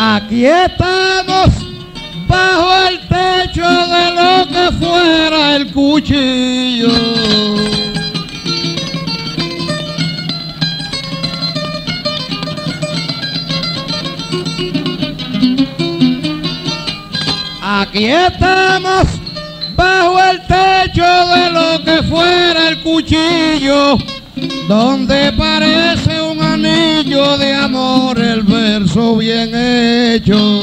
Aquí estamos bajo el techo de lo que fuera el cuchillo. Aquí estamos bajo el techo de lo que fuera el cuchillo, donde parece un anillo de amor el verso bien hecho.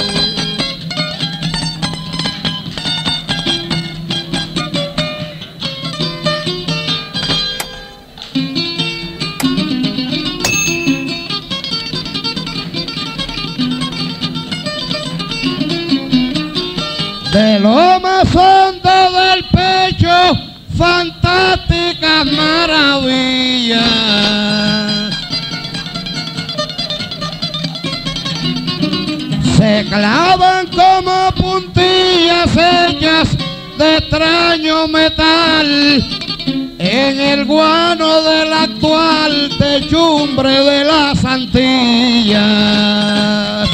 De lo más hondo del pecho, fantásticas maravillas. Se clavan como puntillas hechas de extraño metal en el guano de la actual techumbre de las Antillas.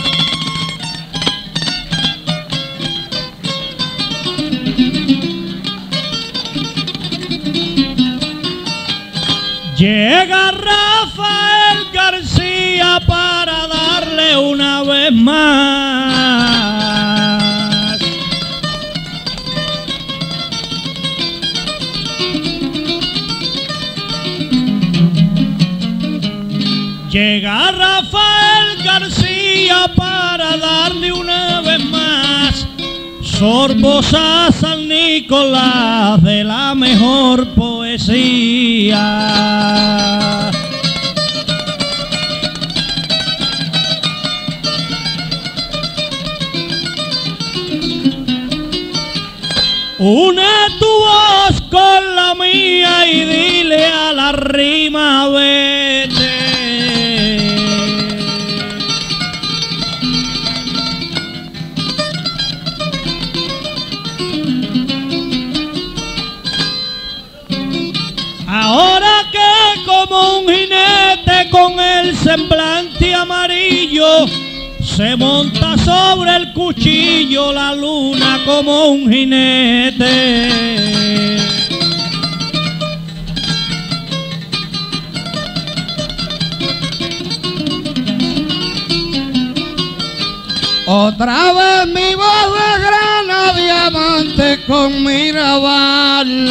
Llega Rafael García para darle una vez más. Llega Rafael García para darle una vez más sorbos a San Nicolás de la mejor poesía. Une tu voz con la mía y dile a la rima vete. Ahora que como un jinete con el semblante amarillo se monta sobre el cuchillo la luna como un jinete. Otra vez mi voz de grana diamante con Mirabal.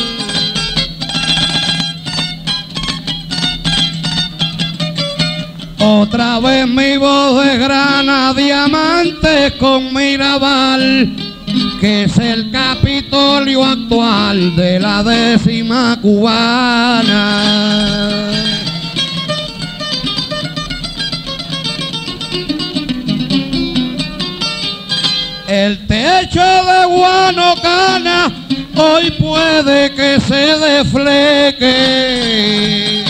Otra vez mi voz de grana diamante con Mirabal, que es el Capitolio actual de la 10ª cubana. El techo de Guanocana hoy puede que se defleque.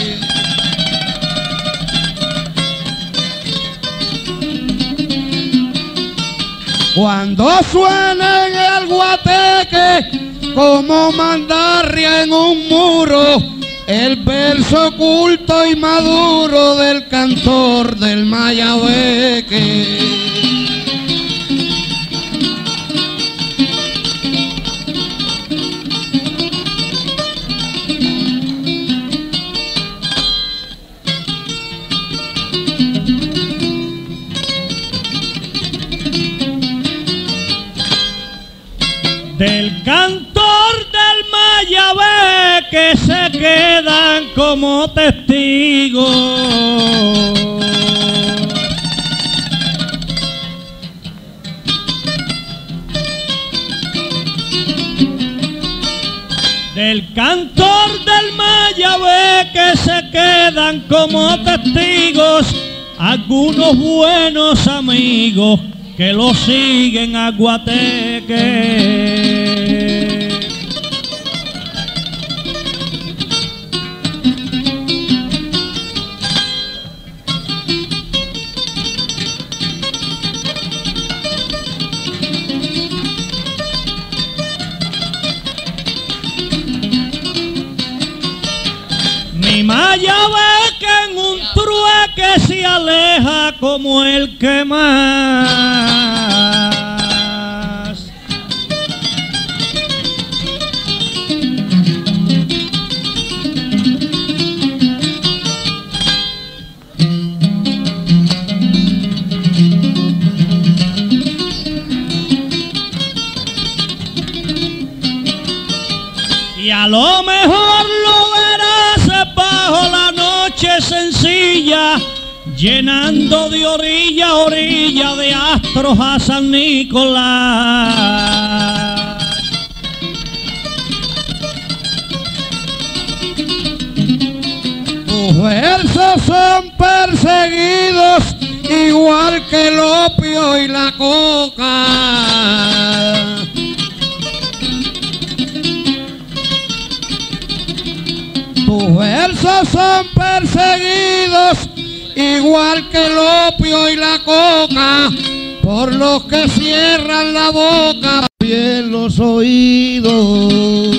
Cuando suena en el guateque como mandarria en un muro el verso oculto y maduro del cantor del Mayabeque. Del cantor del Mayabeque se quedan como testigos. Del cantor del Mayabeque se quedan como testigos algunos buenos amigos que lo siguen a Guateque. Mi Mayabeque en un trueque se aleja como el que más. Y a lo mejor lo verás bajo la noche sencilla, llenando de orilla a orilla de astros a San Nicolás. Tus versos son perseguidos igual que el opio y la coca. Tus versos son perseguidos igual que el opio y la coca, por los que cierran la boca y en los oídos.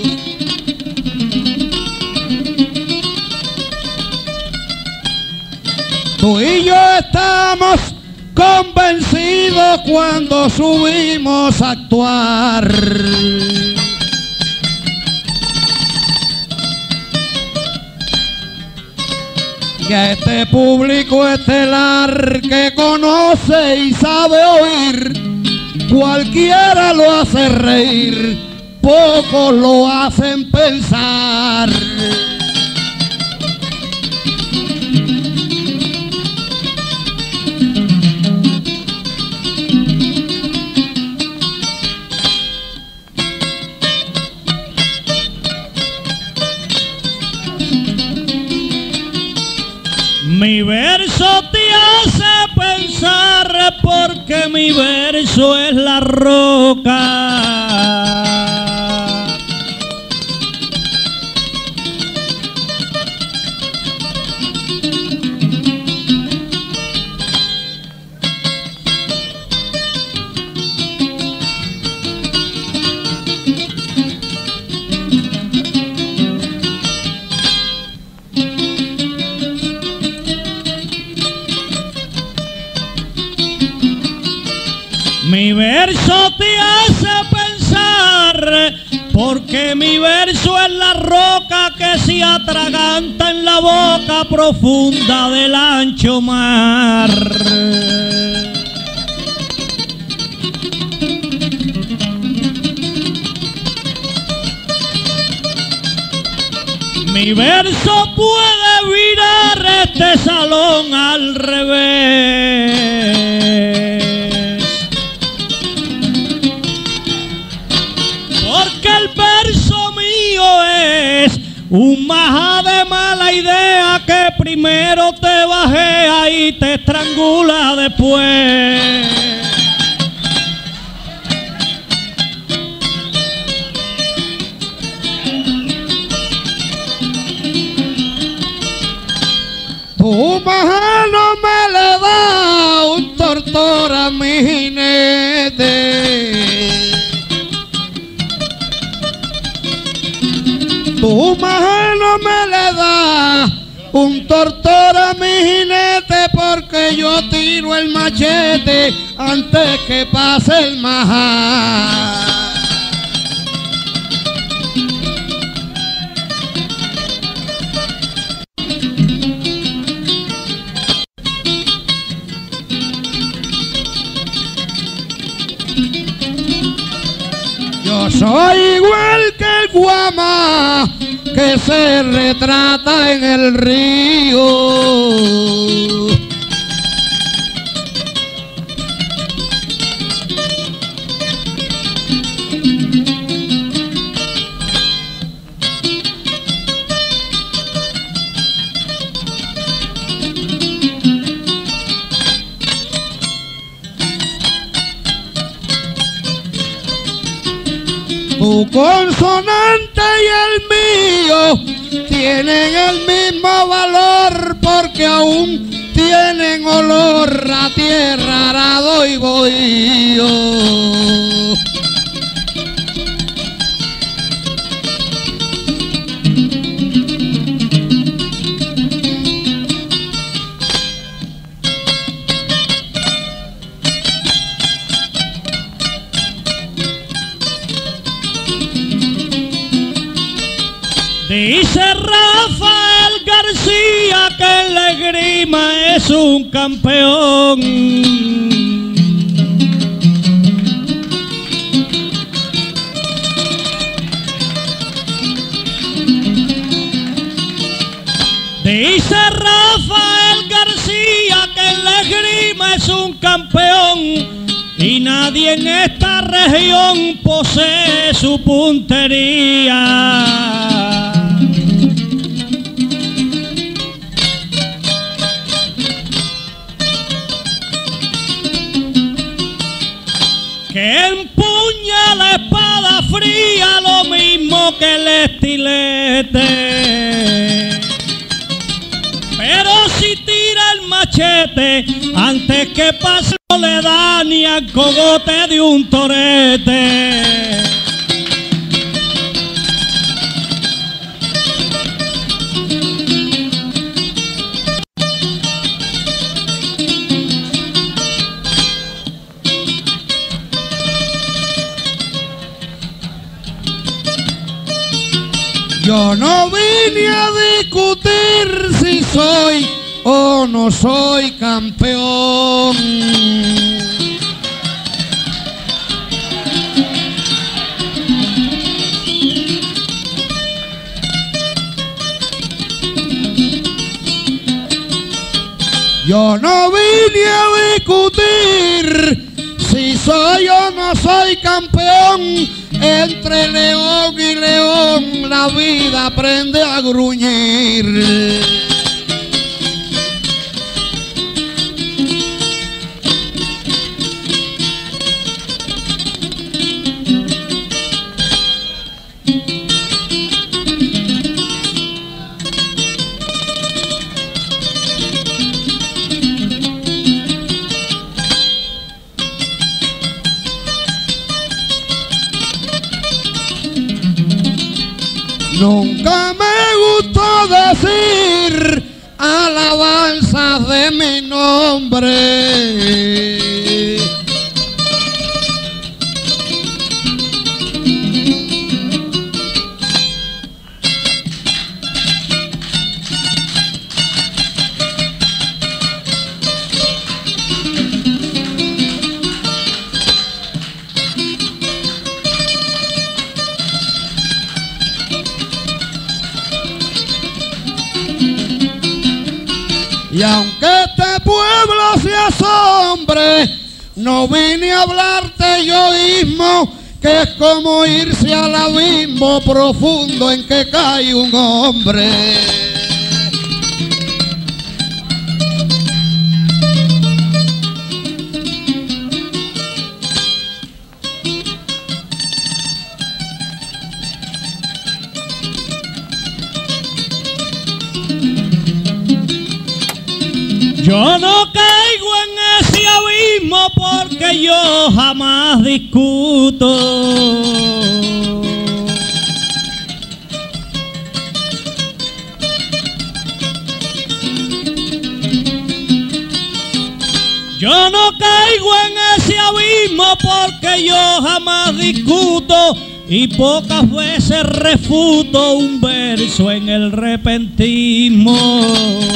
Tú y yo estamos convencidos cuando subimos a actuar. Y a este público estelar que conoce y sabe oír, cualquiera lo hace reír, pocos lo hacen pensar. Mi verso te hace pensar porque mi verso es la roca. Mi verso te hace pensar porque mi verso es la roca que se atraganta en la boca profunda del ancho mar. Mi verso puede virar este salón al revés. Porque el verso mío es un majá de mala idea que primero te bajea y te estrangula después. Tu majá no me le da un tortor a mi jinete. Tu majá no me le da un tortor a mi jinete porque yo tiro el machete antes que pase el majá. Yo soy igual que el guamá que se retrata en el río. Tu consonante y el mío tienen el mismo valor porque aún tienen olor a tierra, arado y bohío. Dice Rafael García que en la esgrima es un campeón. Dice Rafael García que en la esgrima es un campeón y nadie en esta región posee su puntería. Que empuña la espada fría lo mismo que el estilete. Pero si tira el machete, antes que pase no le da ni al cogote de un torete. Yo no vine a discutir si soy o no soy campeón. Yo no vine a discutir si soy o no soy campeón. Entre león y león la vida aprende a gruñir. Nunca me gustó decir alabanzas de mi nombre. Y aunque este pueblo se asombre, no vine a hablarte de egoísmo, que es como irse al abismo profundo en que cae un hombre. Yo no caigo en ese abismo porque yo jamás discuto. Yo no caigo en ese abismo porque yo jamás discuto y pocas veces refuto un verso en el repentismo.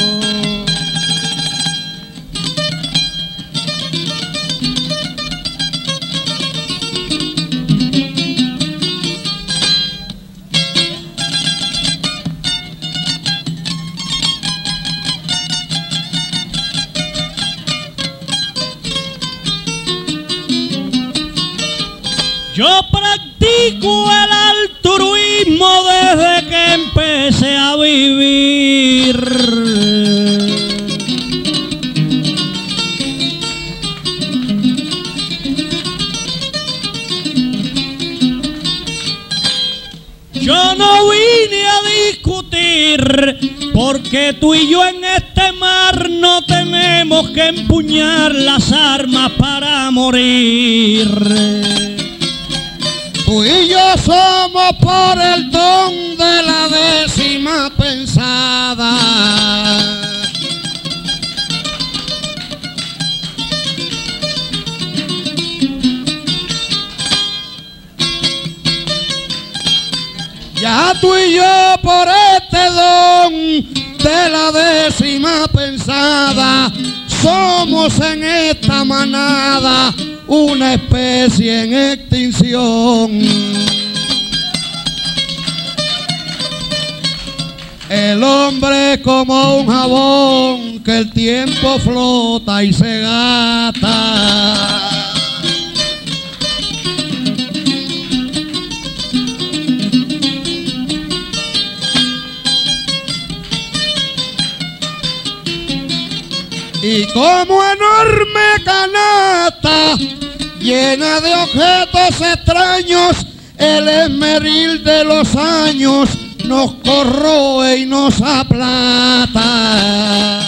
Yo practico el altruismo desde que empecé a vivir. Yo no vine a discutir porque tú y yo en este mar no tenemos que empuñar las armas para morir. Tú y yo somos por el don de la décima pensada. Ya tú y yo por la 10ª pensada, somos en esta manada una especie en extinción. El hombre es como un jabón que el tiempo flota y se gasta. Y como enorme canasta llena de objetos extraños, el esmeril de los años nos corroe y nos aplata.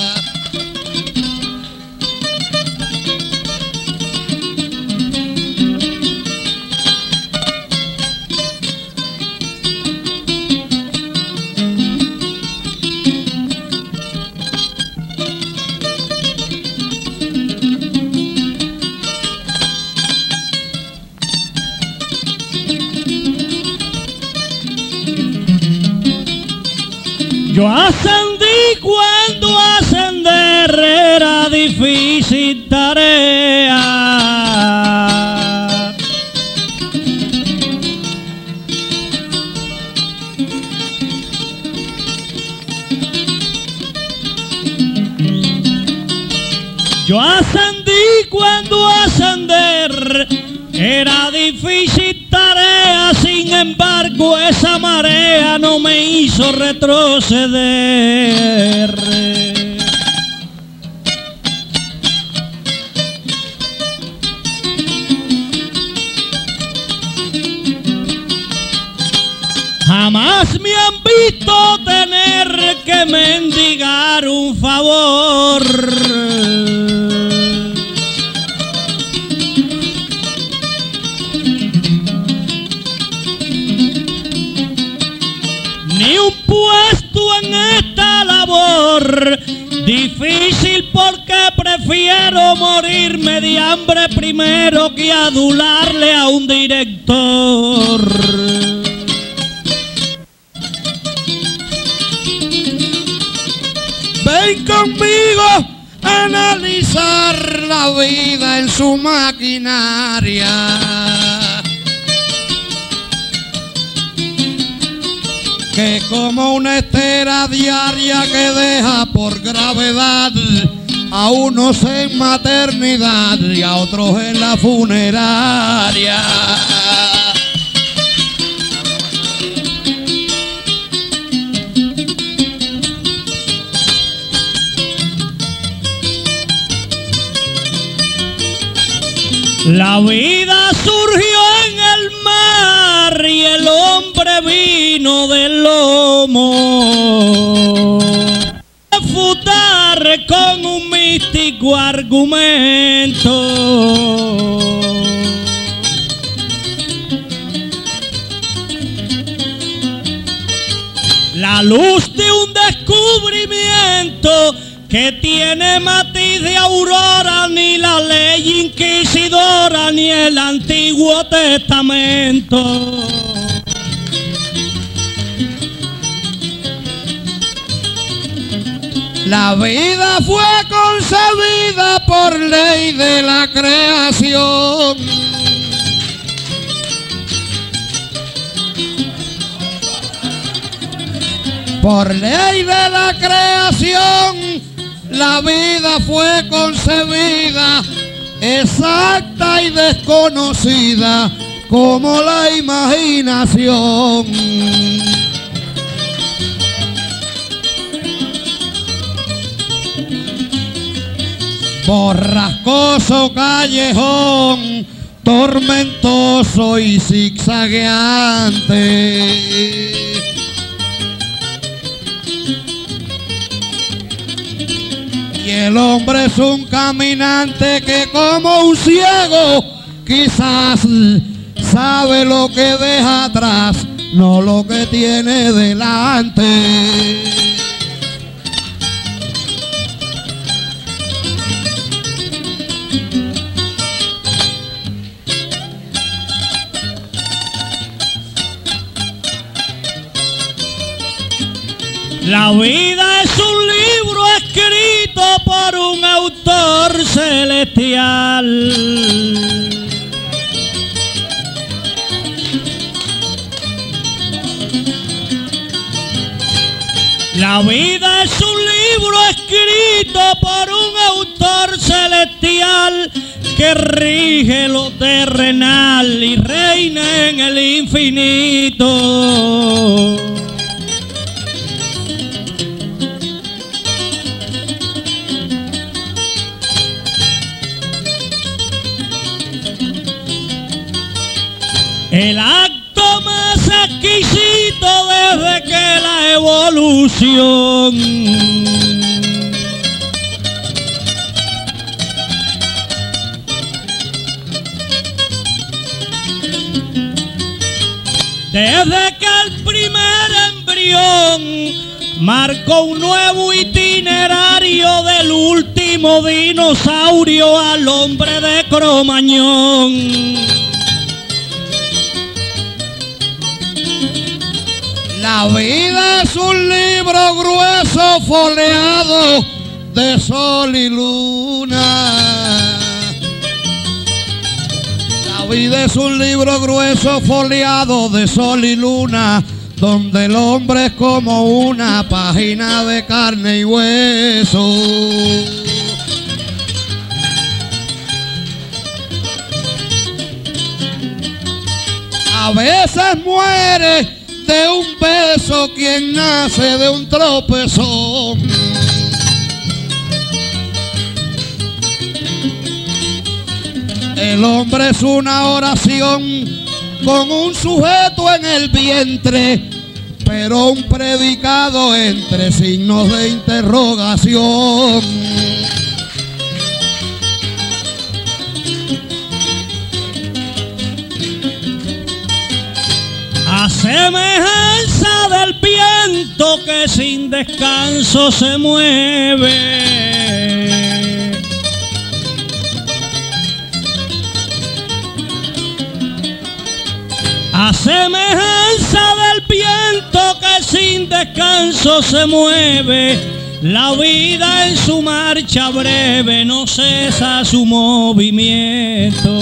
Yo ascendí cuando ascender era difícil tarea. Yo ascendí cuando ascender era difícil tarea, sin embargo esa marea no me hizo retroceder. Jamás me han visto tener que mendigar un favor. Ni un puesto en esta labor, difícil porque prefiero morirme de hambre primero que adularle a un director. Ven conmigo a analizar la vida en su maquinaria, que como una estera diaria que deja por gravedad a unos en maternidad y a otros en la funeraria. La vida surgió en el mar y el hombre vino del lomo. Refutar con un místico argumento. La luz de un descubrimiento que tiene matiz de aurora, ni la ley inquisidora, ni el Antiguo Testamento. La vida fue concebida por ley de la creación. Por ley de la creación, la vida fue concebida, exacta y desconocida como la imaginación. Borrascoso callejón, tormentoso y zigzagueante. Y el hombre es un caminante que como un ciego quizás sabe lo que deja atrás, no lo que tiene delante. La vida es un libro La vida es un libro escrito por un autor celestial que rige lo terrenal y reina en el infinito. El acto más exquisito desde que la evolución desde que el primer embrión marcó un nuevo itinerario del último dinosaurio al hombre de Cromañón. La vida es un libro grueso foliado de sol y luna. La vida es un libro grueso foliado de sol y luna, donde el hombre es como una página de carne y hueso. A veces muere de un beso quien nace de un tropezón. El hombre es una oración con un sujeto en el vientre, pero un predicado entre signos de interrogación. A semejanza del viento que sin descanso se mueve, a semejanza del viento que sin descanso se mueve, la vida en su marcha breve no cesa su movimiento.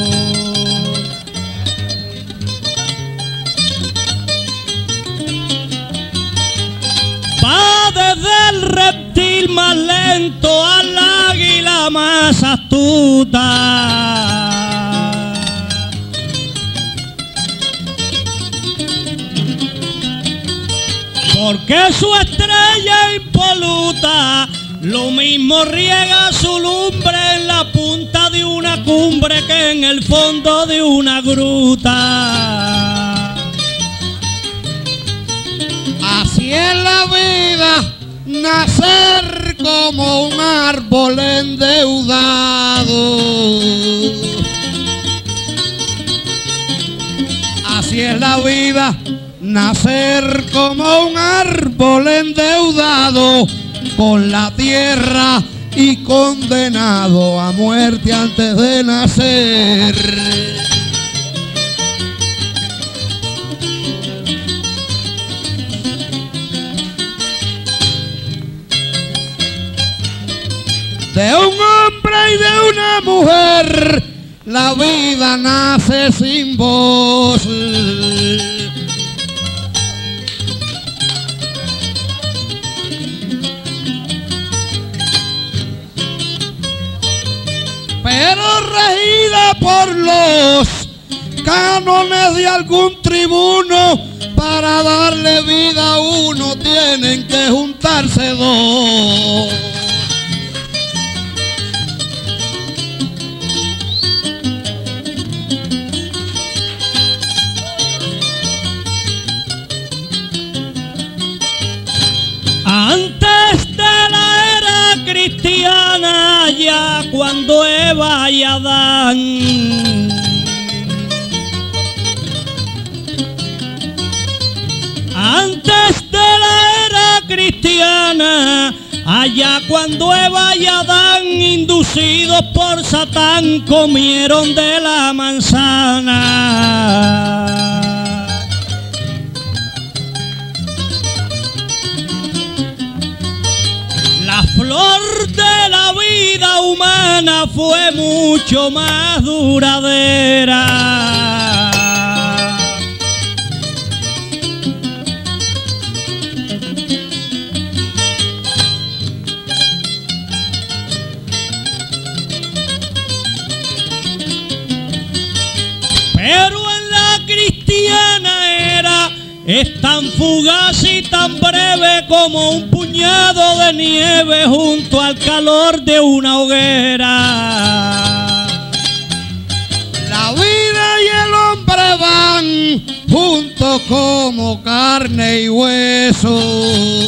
Desde el reptil más lento al águila más astuta, porque su estrella impoluta lo mismo riega su lumbre en la punta de una cumbre que en el fondo de una gruta. Así es la vida, nacer como un árbol endeudado. Así es la vida, nacer como un árbol endeudado con la tierra y condenado a muerte antes de nacer. De un hombre y de una mujer, la vida nace sin voz. Pero regida por los cánones de algún tribuno, para darle vida a uno tienen que juntarse dos. Antes de la era cristiana, ya cuando Eva y Adán antes de la era cristiana, allá cuando Eva y Adán, inducidos por Satán, comieron de la manzana. La flor de la vida humana fue mucho más duradera. es tan fugaz y tan breve como un puñado de nieve junto al calor de una hoguera. La vida y el hombre van juntos como carne y hueso.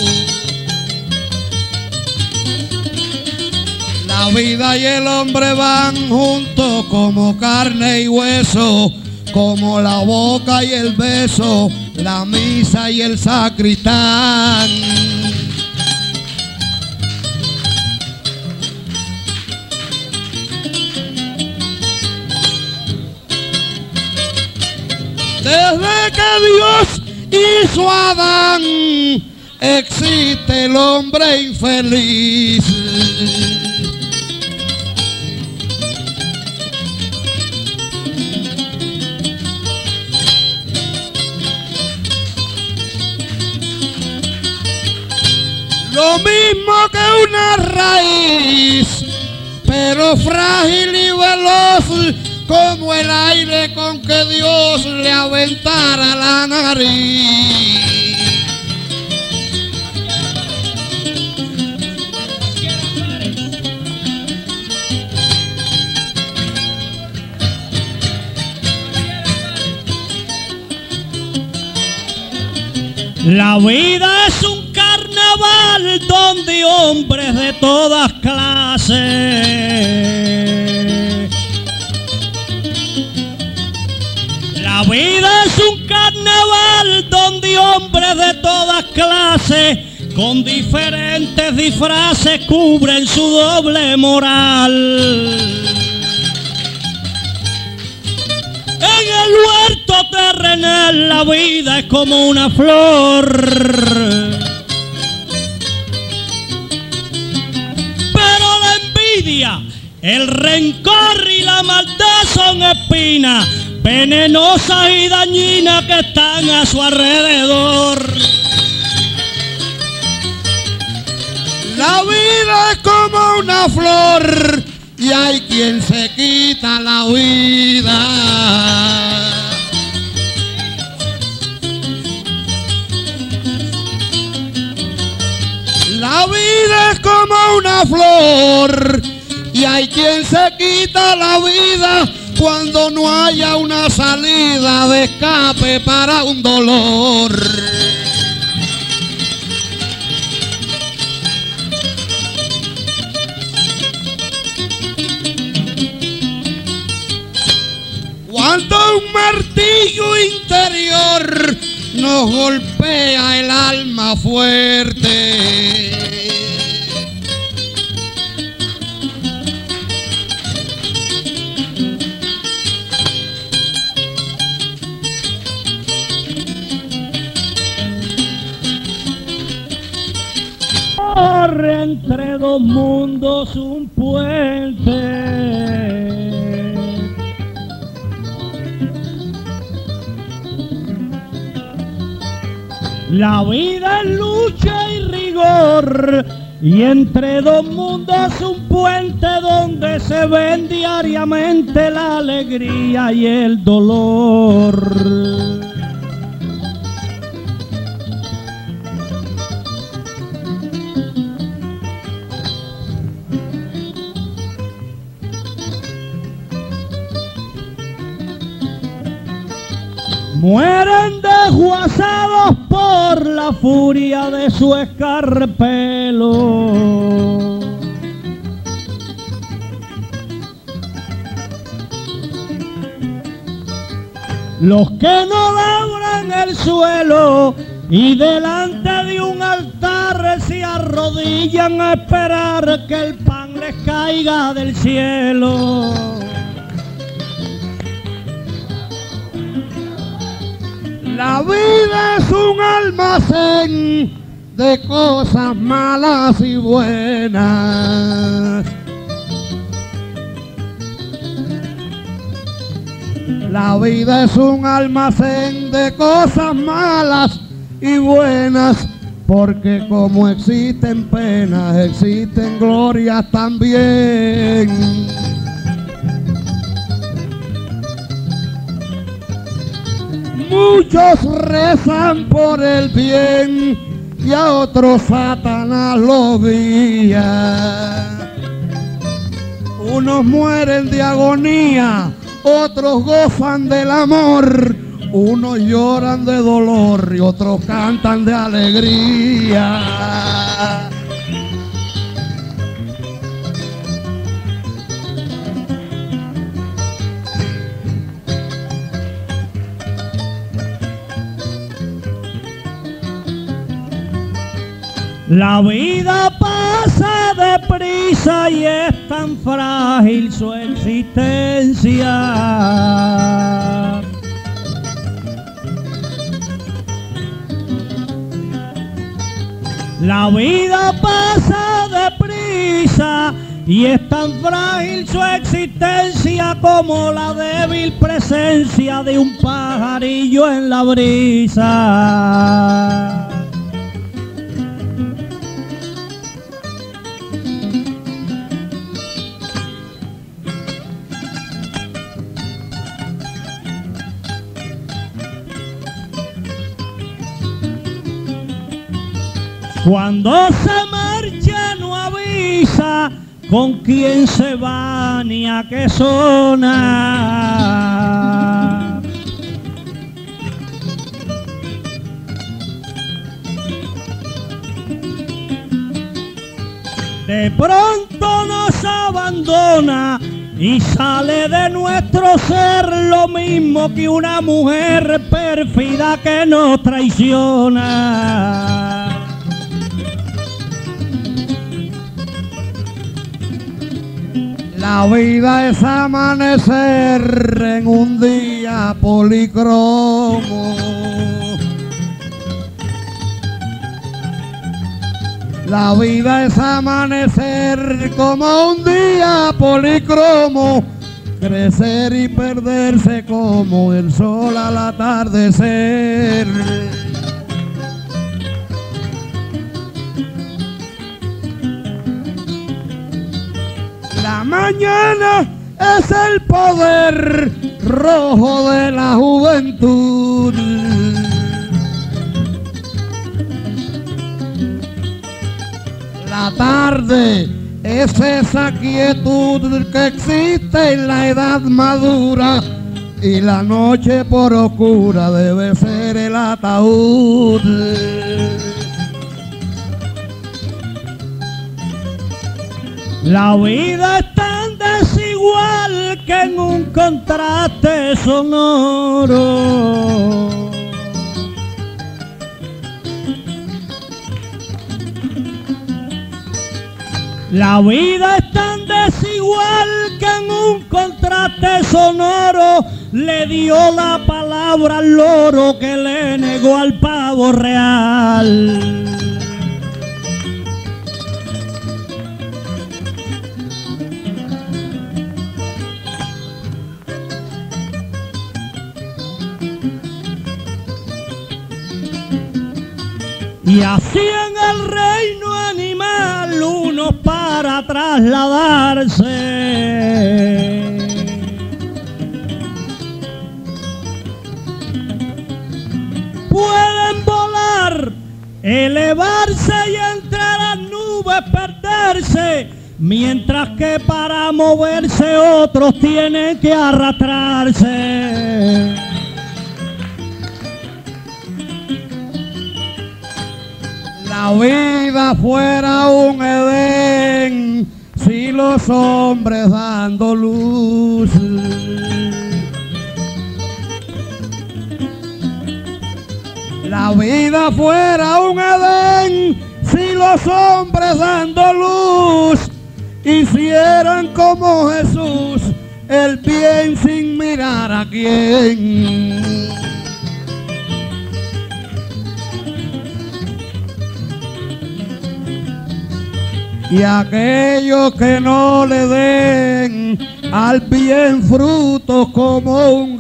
La vida y el hombre van juntos como carne y hueso, como la boca y el beso, la misa y el sacristán. Desde que Dios hizo a Adán, existe el hombre infeliz. Lo mismo que una raíz, pero frágil y veloz, como el aire con que Dios le aventara la nariz. La vida es un carnaval donde hombres de todas clases La vida es un carnaval donde hombres de todas clases con diferentes disfraces cubren su doble moral. En el huerto terrenal la vida es como una flor, pero la envidia, el rencor y la maldad son espinas venenosas y dañinas que están a su alrededor. La vida es como una flor y hay quien se quita la vida. La vida es como una flor y hay quien se quita la vida cuando no haya una salida de escape para un dolor. Cuando un martillo interior nos golpea el alma fuerte, corre entre dos mundos un puente. La vida es lucha y rigor, y entre dos mundos un puente donde se ven diariamente la alegría y el dolor. Mueren desguazados por la furia de su escarpelo. Los que no labran el suelo y delante de un altar se arrodillan a esperar que el pan les caiga del cielo. La vida es un almacén de cosas malas y buenas. La vida es un almacén de cosas malas y buenas, porque como existen penas, existen glorias también. muchos rezan por el bien y a otros Satanás lo guía. Unos mueren de agonía, otros gozan del amor, unos lloran de dolor y otros cantan de alegría. La vida pasa deprisa y es tan frágil su existencia. La vida pasa deprisa y es tan frágil su existencia como la débil presencia de un pajarillo en la brisa. Cuando se marcha no avisa con quién se va ni a qué zona. De pronto nos abandona y sale de nuestro ser lo mismo que una mujer pérfida que nos traiciona. La vida es amanecer en un día policromo. La vida es amanecer como un día policromo, crecer y perderse como el sol al atardecer. La mañana es el poder rojo de la juventud. La tarde es esa quietud que existe en la edad madura y la noche por oscura debe ser el ataúd. La vida es tan desigual que en un contraste sonoro la vida es tan desigual que en un contraste sonoro le dio la palabra al loro que le negó al pavo real. Y así en el reino animal unos para trasladarse pueden volar, elevarse y entre las nubes perderse, mientras que para moverse otros tienen que arrastrarse. La vida fuera un Edén si los hombres dando luz. La vida fuera un Edén si los hombres dando luz hicieran como Jesús el bien sin mirar a quién. Y aquellos que no le den al bien frutos como un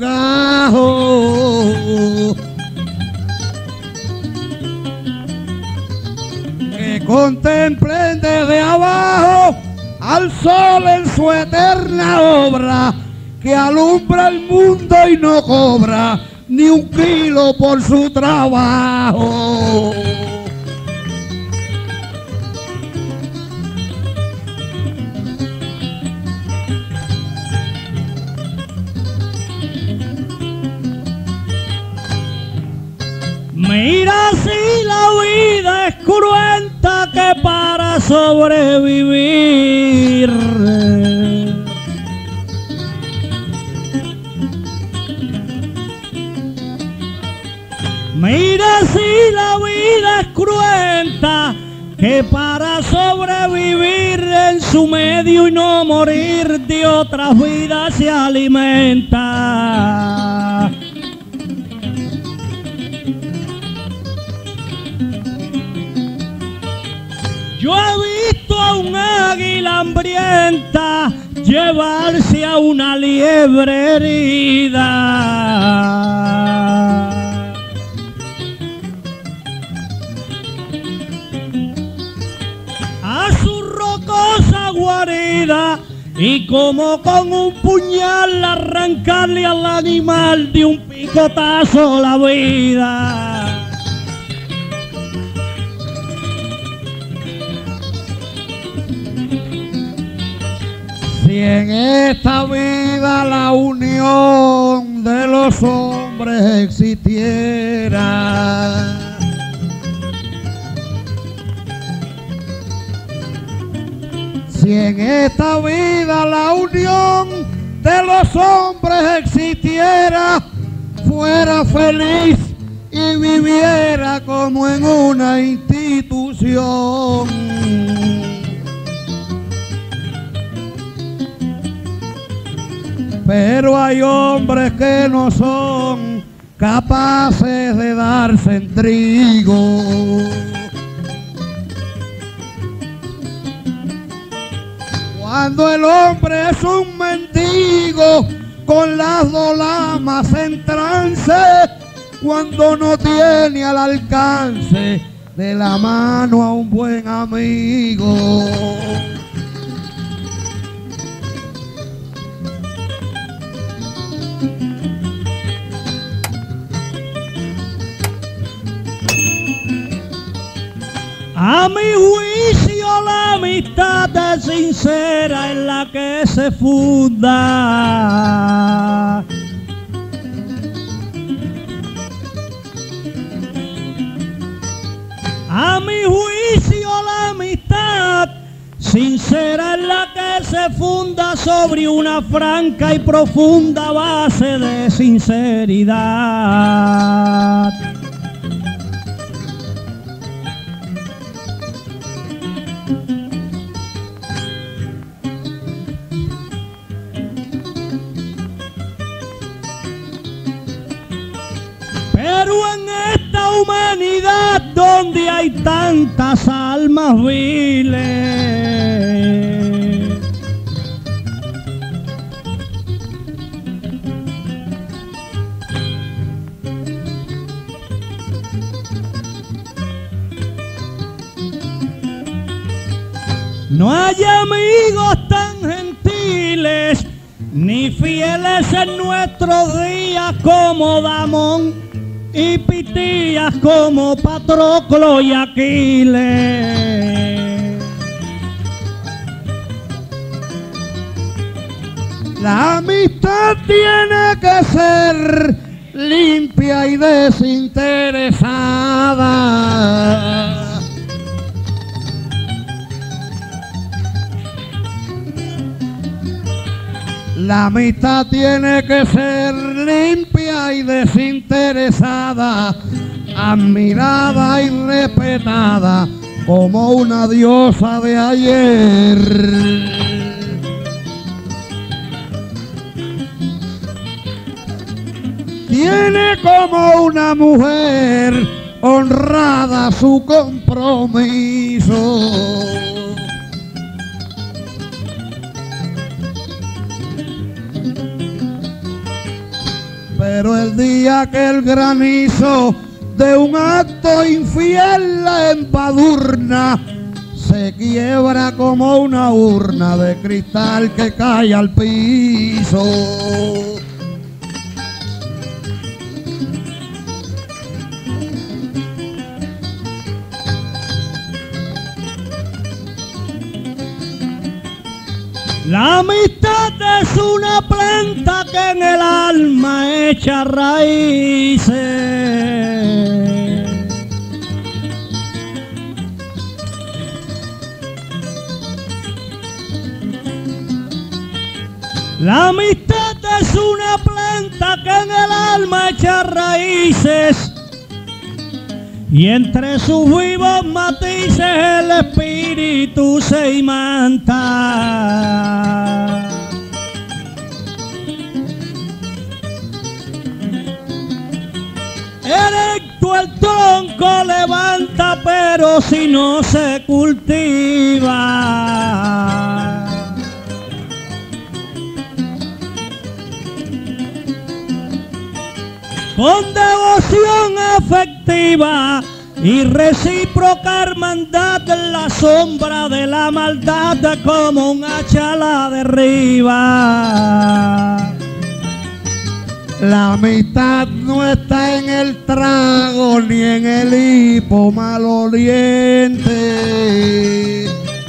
gajo, que contemplen desde abajo al sol en su eterna obra, que alumbra el mundo y no cobra ni un kilo por su trabajo. Mira si la vida es cruenta que para sobrevivir mira si la vida es cruenta que para sobrevivir en su medio y no morir de otras vidas se alimenta. Yo he visto a un águila hambrienta llevarse a una liebre herida. A su rocosa guarida y como con un puñal arrancarle al animal de un picotazo la vida. Si en esta vida la unión de los hombres existiera, si en esta vida la unión de los hombres existiera, fuera feliz y viviera como en una institución. Pero hay hombres que no son capaces de darse en trigo. Cuando el hombre es un mendigo con las dos lamas en trance, cuando no tiene al alcance de la mano a un buen amigo. A mi juicio la amistad es sincera en la que se funda. A mi juicio la amistad sincera en la que se funda sobre una franca y profunda base de sinceridad. Pero en esta humanidad donde hay tantas almas viles, no hay amigos tan gentiles ni fieles en nuestros días como Damón y Pitías, como Patroclo y Aquiles. La amistad tiene que ser limpia y desinteresada. La amistad tiene que ser limpia y desinteresada, admirada y respetada como una diosa de ayer. Tiene como una mujer honrada su compromiso. Pero el día que el granizo de un acto infiel la embadurna, se quiebra como una urna de cristal que cae al piso. La amistad es una planta que en el alma echa raíces. La amistad es una planta que en el alma echa raíces y entre sus vivos matices el espíritu se imanta. Erecto el tronco levanta, pero si no se cultiva. Con devoción efectiva y recíproca hermandad, la sombra de la maldad como un hacha la derriba. La amistad no está en el trago ni en el hipo maloliente.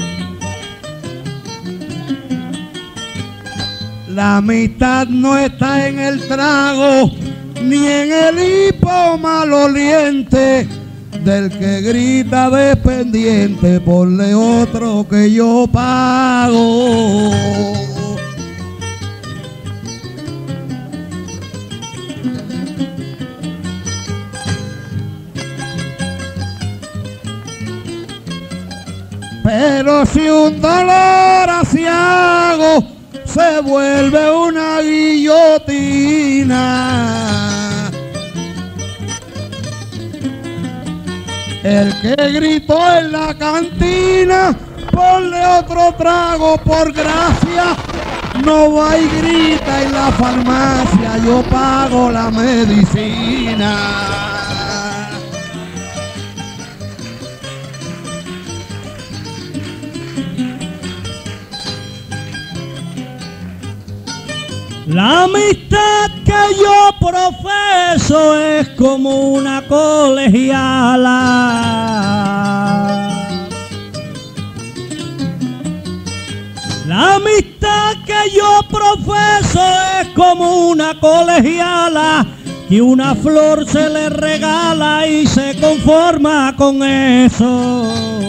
La amistad no está en el trago ni en el hipo maloliente del que grita dependiente, ponle otro que yo pago. Pero si un dolor aciago se vuelve una guillotina, el que gritó en la cantina, ponle otro trago por gracia. No va y grita en la farmacia, yo pago la medicina. La amistad que yo profeso es como una colegiala. La amistad que yo profeso es como una colegiala que una flor se le regala y se conforma con eso.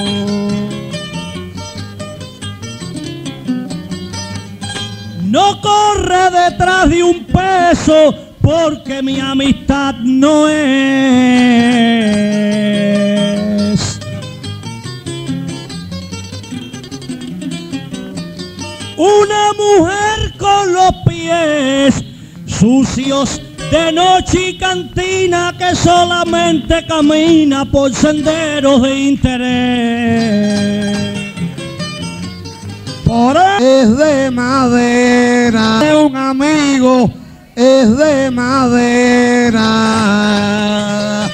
No corre detrás de un peso porque mi amistad no es una mujer con los pies sucios de noche y cantina que solamente camina por senderos de interés. Por es de madera, un amigo es de madera.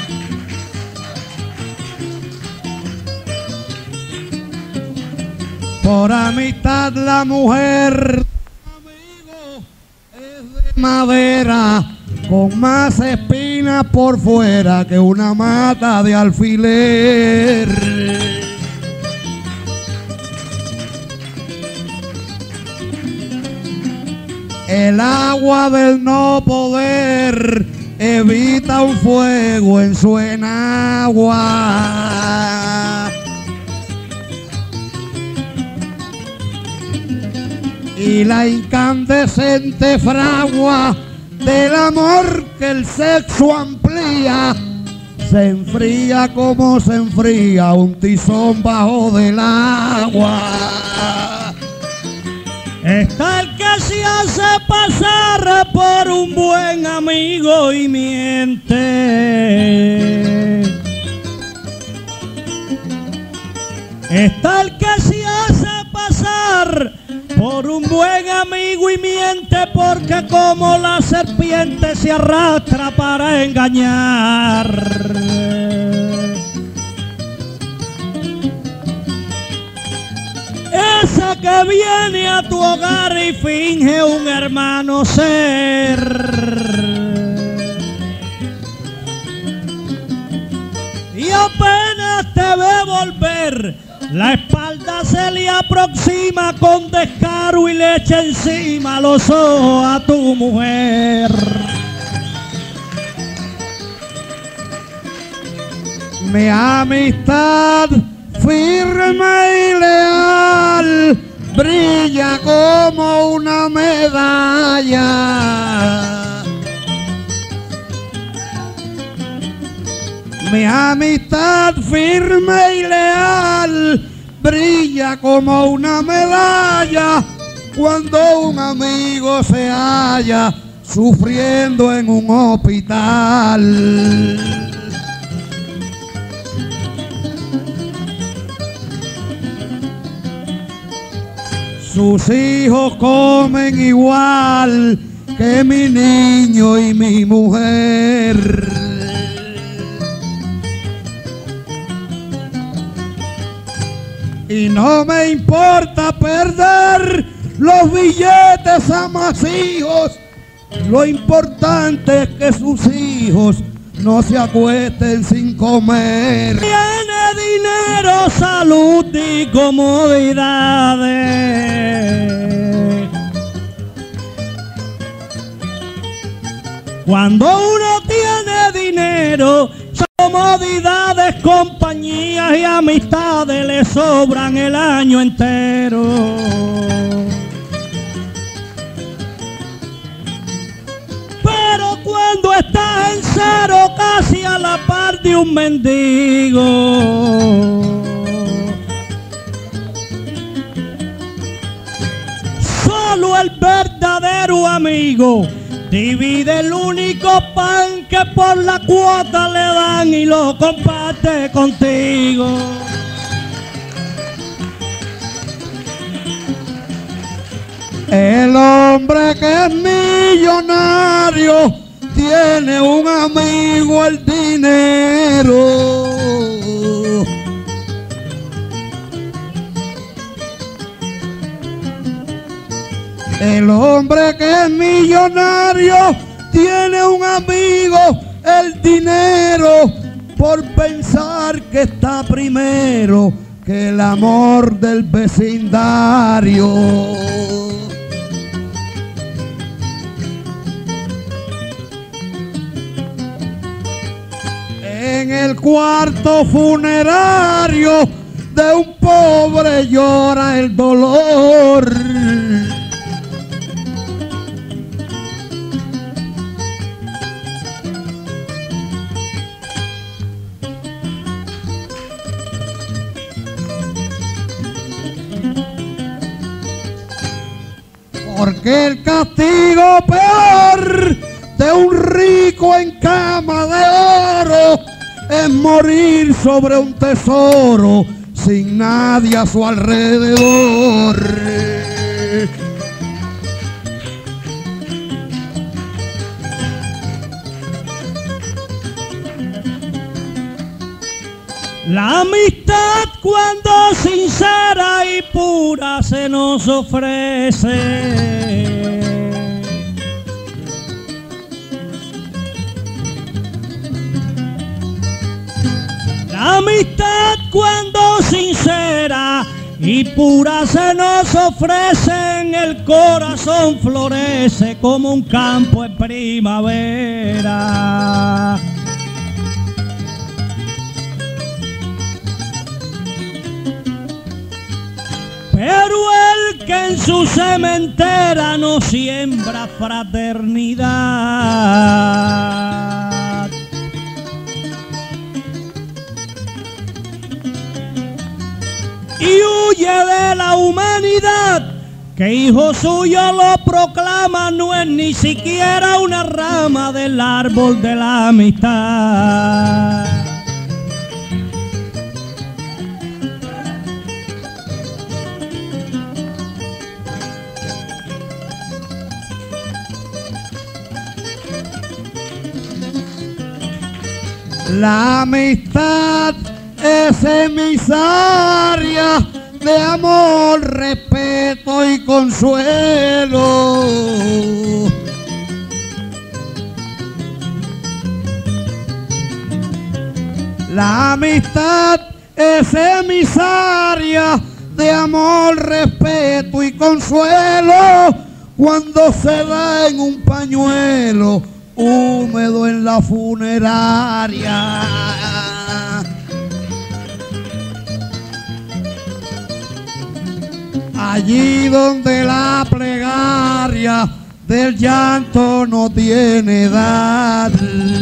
Por amistad la mujer, amigo, es de madera, con más espinas por fuera que una mata de alfiler. El agua del no poder evita un fuego en su enagua. Y la incandescente fragua del amor que el sexo amplía se enfría como se enfría un tizón bajo del agua. Está el que se hace pasar por un buen amigo y miente. Está el que se hace pasar por un buen amigo y miente, porque como la serpiente se arrastra para engañar. Ese que viene a tu hogar y finge un hermano ser. Y apenas te ve volver, La espalda se le aproxima con descaro y le echa encima los ojos a tu mujer. Mi amistad firme y leal brilla como una medalla. Mi amistad firme y leal brilla como una medalla cuando un amigo se halla sufriendo en un hospital. Sus hijos comen igual que mi niño y mi mujer. Y no me importa perder los billetes amasijos, lo importante es que sus hijos no se acuesten sin comer. Tiene dinero, salud y comodidades. Cuando uno tiene dinero, comodidades, compañías y amistades le sobran el año entero. Pero cuando estás en cero, casi a la par de un mendigo, solo el verdadero amigo divide el único pan que por la cuota le dan y lo comparte contigo. El hombre que es millonario tiene un amigo, el dinero. El hombre que es millonario tiene un amigo, el dinero, por pensar que está primero que el amor del vecindario. En el cuarto funerario de un pobre llora el dolor. Porque el castigo peor de un rico en cama de oro es morir sobre un tesoro sin nadie a su alrededor. La amistad, cuando sincera y pura se nos ofrece, la amistad, cuando sincera y pura se nos ofrece, en el corazón florece como un campo en primavera. Pero el que en su cementera no siembra fraternidad, y huye de la humanidad, que hijo suyo lo proclama, no es ni siquiera una rama del árbol de la amistad. La amistad es emisaria de amor, respeto y consuelo. La amistad es emisaria de amor, respeto y consuelo cuando se da en un pañuelo húmedo en la funeraria. Allí donde la plegaria del llanto no tiene edad.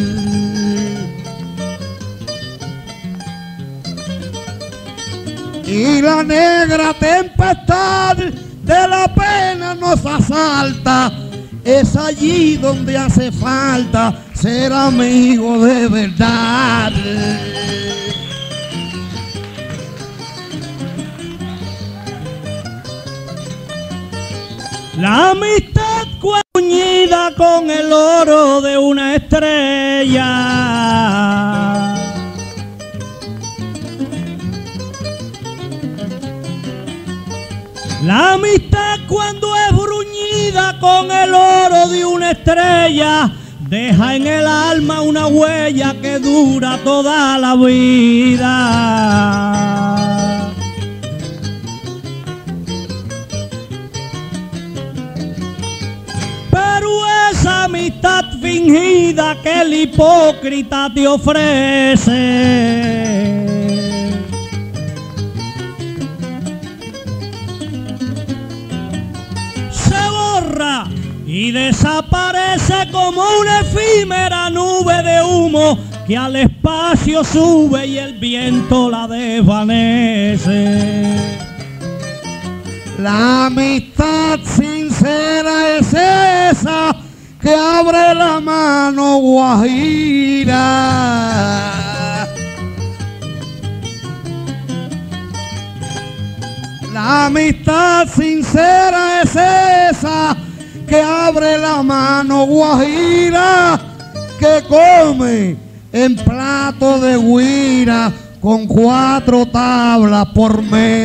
Y la negra tempestad de la pena nos asalta. Es allí donde hace falta ser amigo de verdad. La amistad cuñida con el oro de una estrella. La amistad cuando es bruñida con el oro de una estrella, deja en el alma una huella que dura toda la vida. Pero esa amistad fingida que el hipócrita te ofrece, y desaparece como una efímera nube de humo que al espacio sube y el viento la desvanece. La amistad sincera es esa que abre la mano guajira. La amistad sincera es esa que abre la mano guajira, que come en plato de guira con 4 tablas por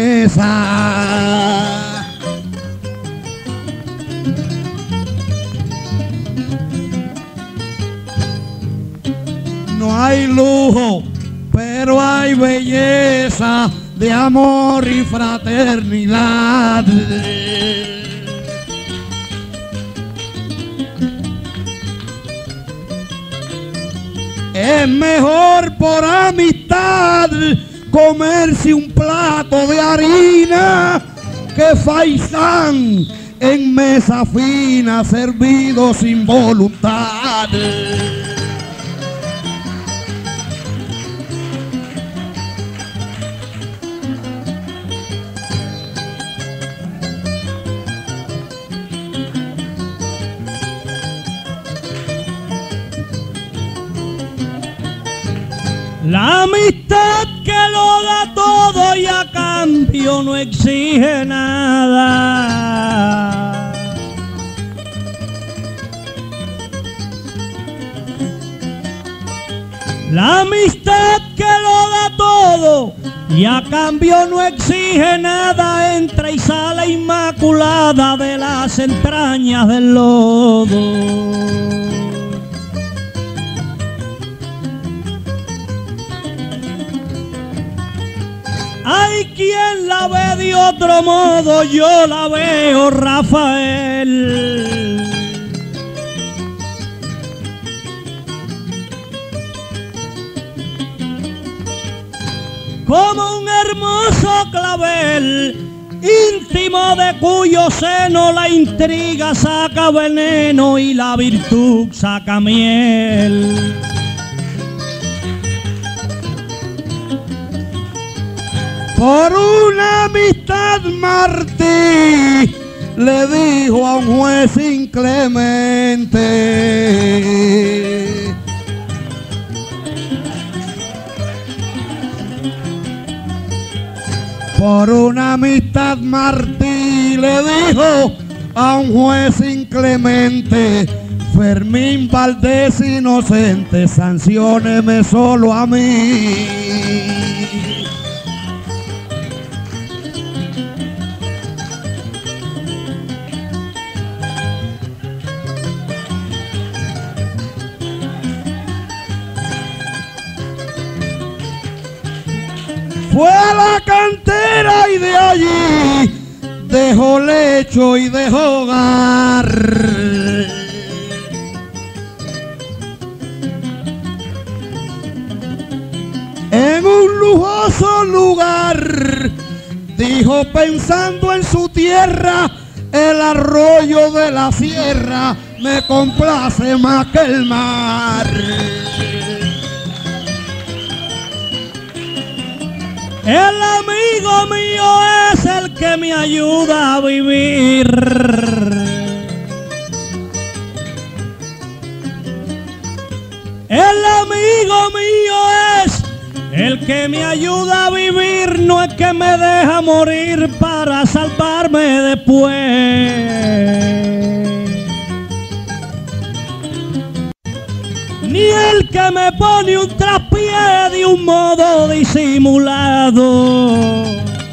mesa. No hay lujo, pero hay belleza de amor y fraternidad. Es mejor por amistad comerse un plato de harina que faisán en mesa fina servido sin voluntad. La amistad que lo da todo y a cambio no exige nada. La amistad que lo da todo y a cambio no exige nada, entra y sale inmaculada de las entrañas del lodo. Hay quien la ve de otro modo, yo la veo, Rafael. Como un hermoso clavel, íntimo de cuyo seno la intriga saca veneno y la virtud saca miel. Por una amistad Martí le dijo a un juez inclemente: por una amistad Martí le dijo a un juez inclemente: Fermín Valdés inocente, sancióneme solo a mí. fue a la cantera y de allí dejó lecho y dejó hogar. En un lujoso lugar, dijo pensando en su tierra, el arroyo de la sierra me complace más que el mar. El amigo mío es el que me ayuda a vivir. El amigo mío es el que me ayuda a vivir, no es que me deja morir para salvarme después. Ni el que me pone un traspié de un modo disimulado.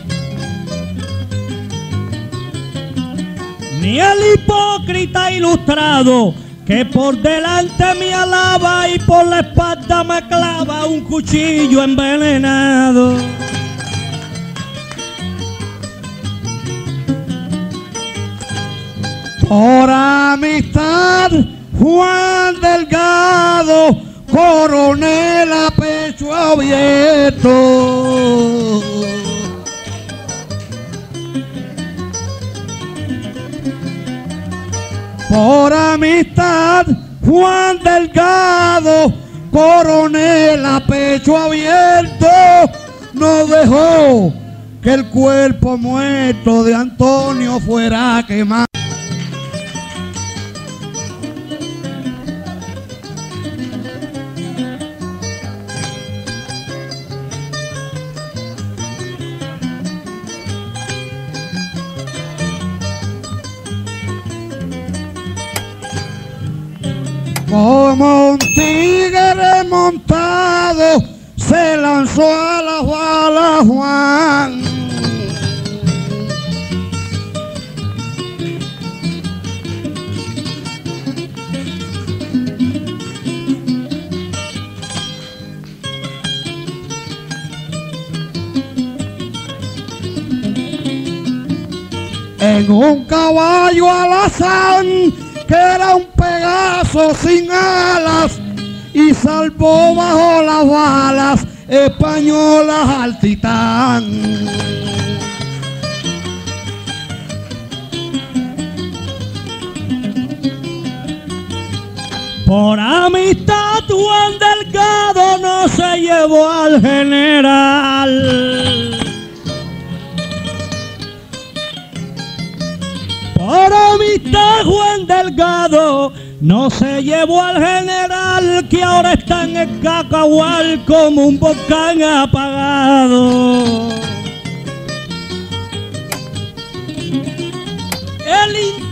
Ni el hipócrita ilustrado que por delante me alaba y por la espalda me clava un cuchillo envenenado. Por amistad, Juan Delgado, coronel a pecho abierto. Por amistad, Juan Delgado, coronel a pecho abierto, no dejó que el cuerpo muerto de Antonio fuera quemado. Como un tigre montado se lanzó a la bala Juan. En un caballo alazán que era un Pegaso sin alas y salvó bajo las balas españolas al titán. Por amistad Juan Delgado no se llevó al general. Por amistad Juan Delgado no se llevó al general, que ahora está en el Cacahual como un volcán apagado. El